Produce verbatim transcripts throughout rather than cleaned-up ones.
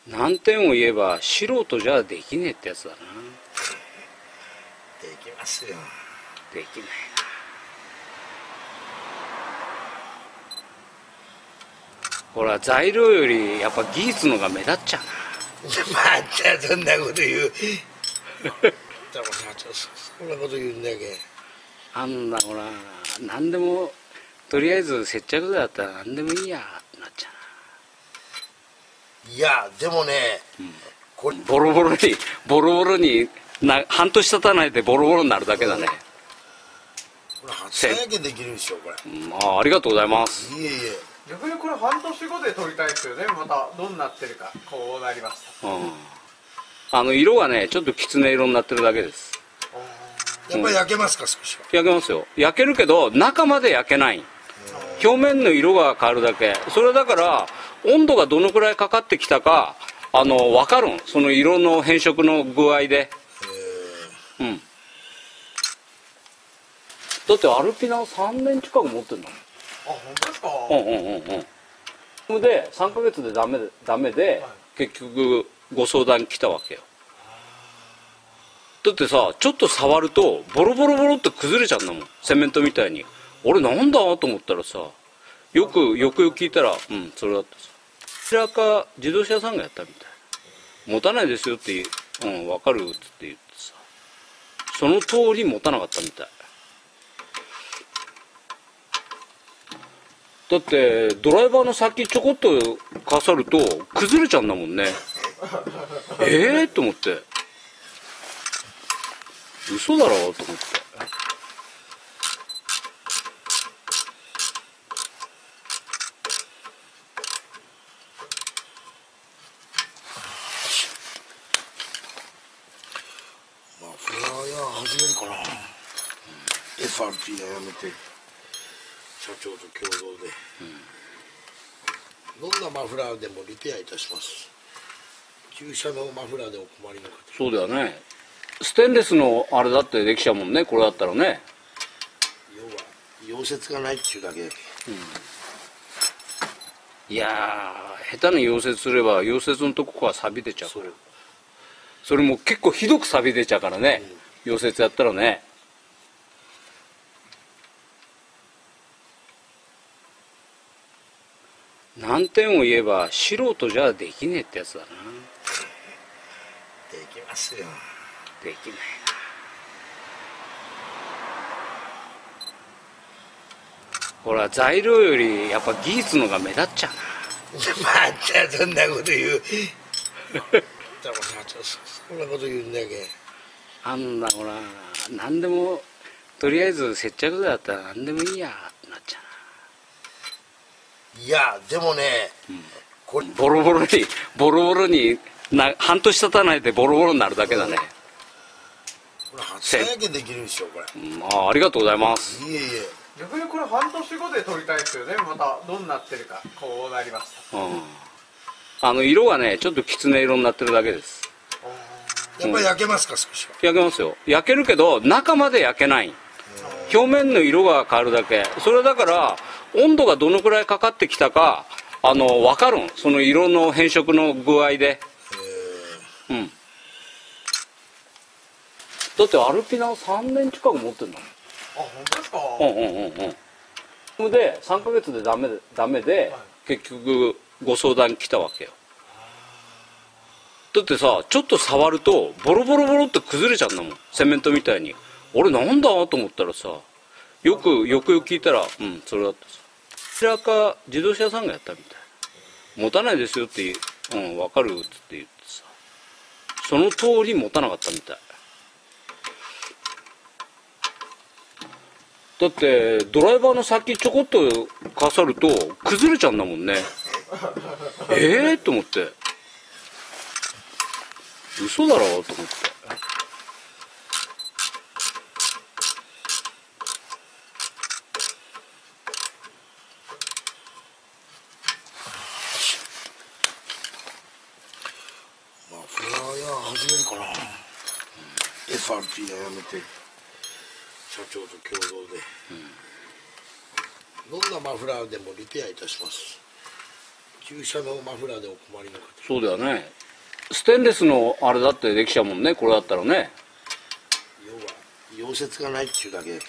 難点を言えば素人じゃできねえってやつだな。 できますよ。 できないな。ほら材料よりやっぱ技術のが目立っちゃうまたそんなこと言うでもさ、そんなこと言うんだけな。あんなほら何でもとりあえず接着剤だったら何でもいいやってなっちゃう。いやでもね、 うな、うん、 これボロボロにボロボロにな半年経たないでボロボロになるだけだね。 これ初体験できるんですよこれ。 うん、あ, ありがとうございます。 いえいえ。 逆にこれ半年後で撮りたいですよね。またどうなってるか。こうなりました、 うん、あの色がねちょっときつね色になってるだけです。 やっぱり焼けますか、少しは。 焼けますよ。焼けるけど中まで焼けない。表面の色が変わるだけ。それだから温度がどのくらいかかってきたかあの分かるん、その色の変色の具合で。うん、だってアルピナさんねん近く持ってるの。 あ、本当ですか。 うんうんうんうん。でさんかげつでダメでダメで、はい、結局ご相談来たわけよ。だってさちょっと触るとボロボロボロって崩れちゃうんだもん、セメントみたいに。俺なんだと思ったらさ、よくよくよく聞いたらうんそれだったさ。こちらか自動車屋さんがやったみたい。持たないですよってうん分かるっつって言ってさ、その通り持たなかったみたい。だってドライバーの先ちょこっとかさると崩れちゃうんだもんね。ええと思って、嘘だろと思って。 まあフライヤー始めるかな、うん、エフアールピー はやめて社長と共同で、うん、どんなマフラーでもリペアいたします。旧車のマフラーでお困りの方。 そうだよね。ステンレスのあれだってできちゃうもんね、これだったらね。 要は溶接がないっていうだけだけ、 うん、いやー下手に溶接すれば溶接のとこから錆び出ちゃうから。 そ, それも結構ひどく錆び出ちゃうからね、うん、溶接やったらね。難点を言えば素人じゃできねえってやつだな。 できますよ。 できないな。ほら材料よりやっぱ技術のが目立っちゃうな。またそんなこと言うでもさ、そんなこと言うんだけあんなほら何でもとりあえず接着剤だったら何でもいいやってなっちゃう。いやでもね、うん、これボロボロにボロボロにな半年経たないでボロボロになるだけだね。 これ初体験できるんですよこれ、 うん、あ, ありがとうございます。 いえいえ。 逆にこれ半年後で撮りたいですよね。またどうなってるか。こうなりました、うん、 あの色がねちょっときつね色になってるだけです。 やっぱり焼けますか、少しは。 焼けますよ。焼けるけど中まで焼けない。表面の色が変わるだけ。それだから温度がどのくらいかかってきたかあの分かるん、その色の変色の具合で。うん、だってアルピナさんねん近く持ってるの。 あ、本当ですか。 うんうんうんうん。でさんかげつでダメでダメで、はい、結局ご相談来たわけよ。だってさちょっと触るとボロボロボロって崩れちゃうんだもん、セメントみたいに。俺なんだと思ったらさ、よくよくよく聞いたらうんそれだったさ。こちらか自動車屋さんがやったみたい。持たないですよってうん分かるっつって言ってさ、その通り持たなかったみたい。だってドライバーの先ちょこっとかさると崩れちゃうんだもんね。ええと思って、嘘だろと思って。 まあフライヤー始めるかな、うん、エフアールピー はやめて社長と共同で、うん、どんなマフラーでもリペアいたします。 旧車のマフラーでお困りの方、 そうだよね。ステンレスのあれだってできちゃうもんね、これだったらね。 要は溶接がないっちゅうだけやけ、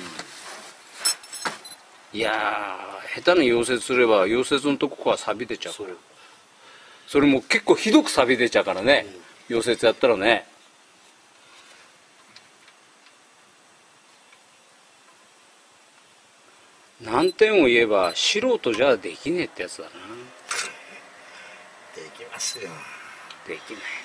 いやー、下手に溶接すれば溶接のとこから錆び出ちゃうから。それも結構ひどく錆び出ちゃうからね、溶接やったらね。難点を言えば素人じゃできねえってやつだな。 できますよ。 できないな。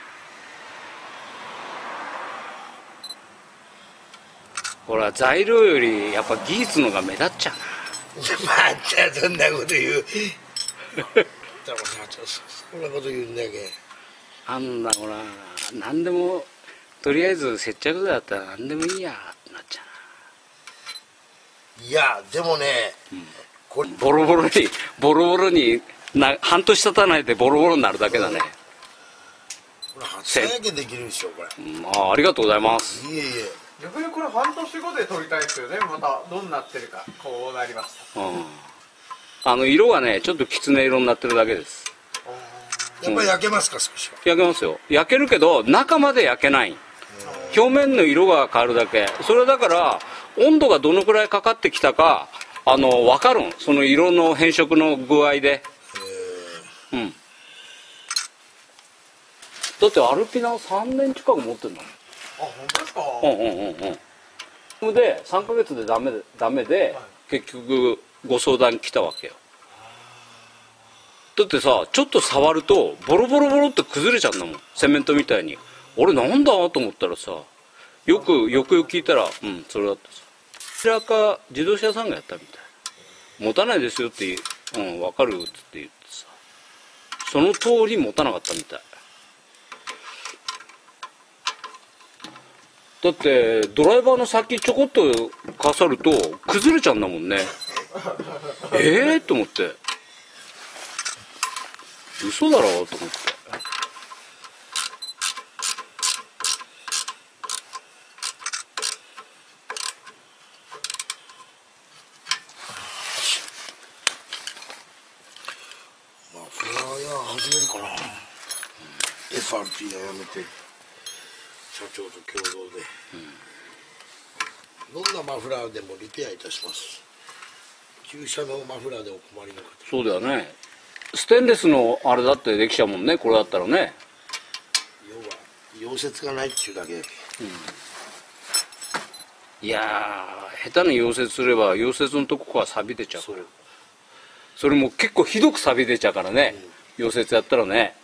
ほら、材料よりやっぱ技術のが目立っちゃうまたそんなこと言うでもさ、そんなこと言うんだけ、 な。あんなほら、何でもとりあえず接着剤だったら何でもいいやってなっちゃいやでもね、これう。ボロボロにボロボロにな、半年経たないでボロボロになるだけだね。 これ初やけできるんですよこれ。 うん、ああ、ありがとうございます。 いえいえ、 逆にこれ半年後で撮りたいですよね。またどうなってるか。こうなりました。 うん、あの色がねちょっときつね色になってるだけです。 やっぱり焼けますか、少しは。 焼けますよ。焼けるけど中まで焼けない。表面の色が変わるだけ。それだから温度がどのくらいかかってきたかあの分かるん、その色の変色の具合で。うん、だってアルピナさんねん近く持ってるの。 あ、本当ですか。 うんうんうんうん。でさんかげつでダメでダメで、 はい、 結局ご相談来たわけよ。だってさ、ちょっと触るとボロボロボロって崩れちゃうんだもん、セメントみたいに。俺なんだと思ったらさ、よくよくよく聞いたら、うん、それだったさ。こちらか自動車屋さんがやったみたい。持たないですよって、うん、分かるって言ってさ、その通り持たなかったみたい。だってドライバーの先ちょこっとかさると崩れちゃうんだもんね。ええと思って、嘘だろと思って。 まあフライヤー始めるかな、うん、エフアールティー はやめて社長と共同で、うん、どんなマフラーでもリペアいたします。旧車のマフラーでお困りの方、 そうだよね。ステンレスのあれだってできちゃうもんね、これだったらね。 要は溶接がないっちゅうだけやけ、 いやー、下手に溶接すれば溶接のとこから錆び出ちゃうから。それも結構ひどく錆び出ちゃうからね、溶接やったらね。